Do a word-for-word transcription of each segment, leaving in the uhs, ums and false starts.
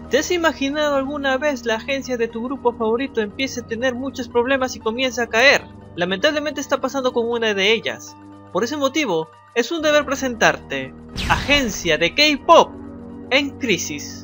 ¿Te has imaginado alguna vez la agencia de tu grupo favorito empiece a tener muchos problemas y comienza a caer? Lamentablemente está pasando con una de ellas. Por ese motivo, es un deber presentarte Agencia de K-Pop en crisis.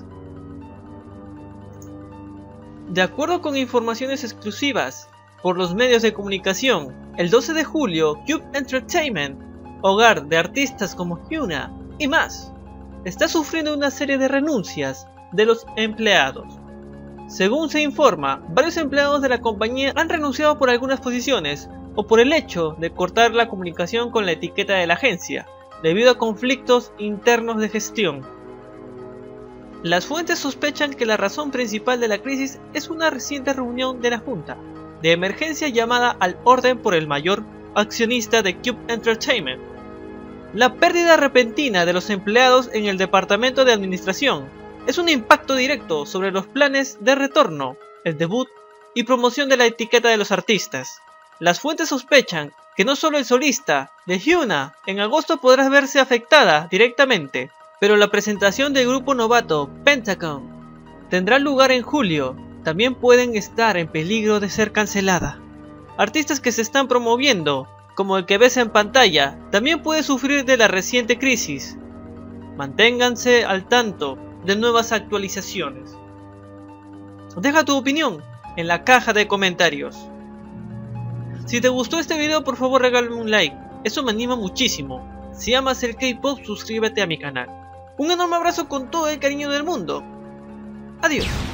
De acuerdo con informaciones exclusivas por los medios de comunicación, el doce de julio, Cube Entertainment, hogar de artistas como Hyuna y más, está sufriendo una serie de renuncias de los empleados. Según se informa, varios empleados de la compañía han renunciado por algunas posiciones o por el hecho de cortar la comunicación con la etiqueta de la agencia, debido a conflictos internos de gestión. Las fuentes sospechan que la razón principal de la crisis es una reciente reunión de la junta de emergencia llamada al orden por el mayor accionista de Cube Entertainment. La pérdida repentina de los empleados en el departamento de administración es un impacto directo sobre los planes de retorno, el debut y promoción de la etiqueta de los artistas. Las fuentes sospechan que no solo el solista de Hyuna en agosto podrá verse afectada directamente, pero la presentación del grupo novato Pentagon tendrá lugar en julio. También pueden estar en peligro de ser cancelada. Artistas que se están promoviendo, como el que ves en pantalla, también puede sufrir de la reciente crisis. Manténganse al tanto de nuevas actualizaciones. Deja tu opinión en la caja de comentarios. Si te gustó este video, por favor regálame un like, eso me anima muchísimo. Si amas el K-Pop, suscríbete a mi canal. Un enorme abrazo con todo el cariño del mundo. Adiós.